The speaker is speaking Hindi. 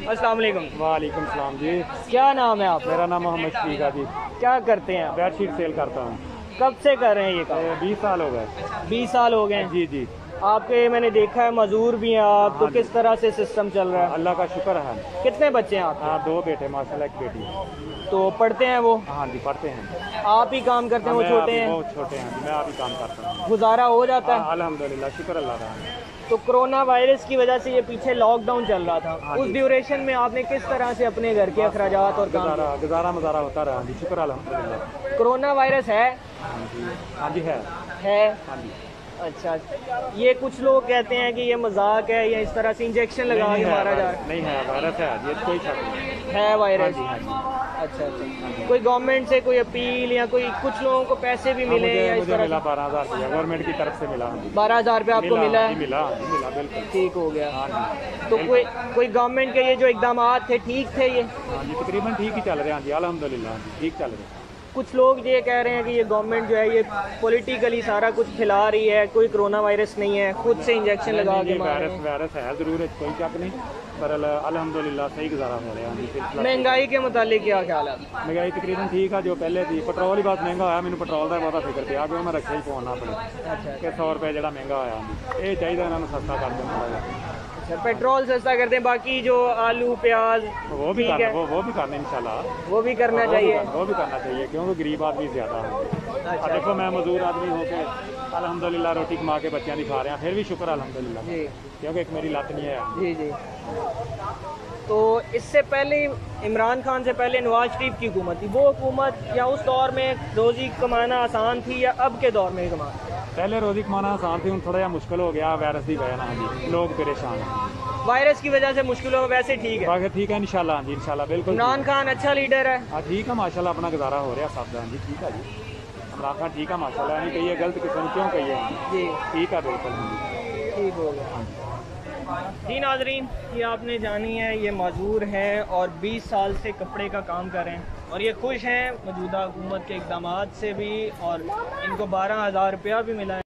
अस्सलाम वालेकुम। वालेकुम सलाम जी। क्या नाम है आपका? मेरा नाम मोहम्मद शफीक है जी। क्या करते हैं आप? बेडशीट सेल करता हूँ। कब से कर रहे हैं ये काम? 20 साल हो गए। 20 साल हो गए हैं। जी जी। आपके मैंने देखा है मजदूर भी हैं आप, तो हाँ किस जी। तरह से सिस्टम चल रहा है? अल्लाह का शुक्र है। कितने बच्चे हैं आपके? हाँ, 2 बेटे माशाल्लाह, एक बेटी। तो पढ़ते हैं वो? हाँ जी, पढ़ते हैं। आप ही काम करते हैं, वो छोटे हैं? बहुत छोटे हैं जी, मैं आप ही काम करता हूँ। गुजारा हो जाता है? अल्हम्दुलिल्लाह, शुक्र अल्लाह का। तो कोरोना वायरस की वजह से ये पीछे लॉकडाउन चल रहा था, हाँ उस जी। ड्यूरेशन में आपने किस तरह से अपने घर के अखराजात और काम गुजारा गुजारा मजारा होता रहा जी, शुक्र अल्हम्दुलिल्लाह। किए? कोरोना वायरस है? हाँ जी। हाँ जी है। है। हाँ जी। अच्छा, ये कुछ लोग कहते हैं कि ये मजाक है या इस तरह से इंजेक्शन लगा के मारा जा रहा है। नहीं है, वायरस है जी, कोई शक नहीं है वायरस? हाँ जी। अच्छा अच्छा। कोई गवर्नमेंट से कोई अपील या कोई कुछ लोगों को पैसे भी मिले या इस मुझे तरह मिला से? 12,000 रुपया गवर्नमेंट की तरफ से मिला। 12,000 रुपया आपको मिला है? मिला जी, मिला बिल्कुल। ठीक हो गया। हाँ जी। तो कोई गवर्नमेंट के ये जो इकदाम थे ठीक थे ये? हाँ जी, तकरीबन ठीक ही चल रहे हैं जी, अल्हम्दुलिल्लाह जी, ठीक चल रहे हैं। कुछ लोग ये कह रहे हैं कि ये गवर्नमेंट जो है ये पॉलिटिकली सारा कुछ फैला रही है, कोई कोरोना वायरस नहीं है, खुद से इंजेक्शन लगा के मार रहे हैं। वायरस है ज़रूर है, कोई शक नहीं, पर अल्हम्दुलिल्लाह सही गुजारा हो रहा है जी। महंगाई के मुतालिक क्या ख्याल है? महंगाई तकरीबन ठीक है जो पहले थी। पेट्रोल ही बहुत महंगा होया, मैंने पेट्रोल का बहुत फिक्र पिया कि मैं रखे ही फोन अपने कि 100 रुपये जो महंगा होया, ये चाहिए इन्होंने सस्ता कर देना थोड़ा जिहा। अच्छा, पेट्रोल सस्ता कर दें, बाकी जो आलू प्याज वो भी करना, वो भी करना इंशाल्लाह, वो भी करना चाहिए। वो भी करना चाहिए क्योंकि गरीब आदमी ज़्यादा है। अच्छा। देखो मैं मजदूर आदमी होके अल्हम्दुलिल्लाह रोटी कमा के बच्चों की खा रहे हैं, फिर भी शुक्र अल्हम्दुलिल्लाह जी क्योंकि एक मेरी लत नहीं है। जी जी। तो इससे पहले इमरान खान से पहले नवाज शरीफ की हुकूमत थी, वो हुकूमत या उस दौर में रोज़ी कमाना आसान थी या अब के दौर में कमाना? पहले रोज़ी कमाना आसान थी, थोड़ा जिहा मुश्किल हो गया वायरस की वजह नाल जी, लोग परेशान हैं। वायरस की वजह से मुश्किल हो, वैसे ठीक है। बाकी ठीक है इंशाल्लाह जी, इंशाल्लाह बिल्कुल। इमरान खान अच्छा लीडर है? हाँ ठीक है माशाल्लाह, अपना गुजारा हो रहा सब जी, ठीक है जी। इमरान खान ठीक है माशाल्लाह, नहीं कहिए गलत किसी ने क्यों कहिए जी, ठीक है बिल्कुल ठीक हो गया। जी नाजरीन, ये आपने जानी है, ये मजदूर हैं और 20 साल से कपड़े का काम कर रहे हैं और ये खुश हैं मौजूदा हुकूमत के इक़दामात से भी, और इनको 12,000 रुपया भी मिला है।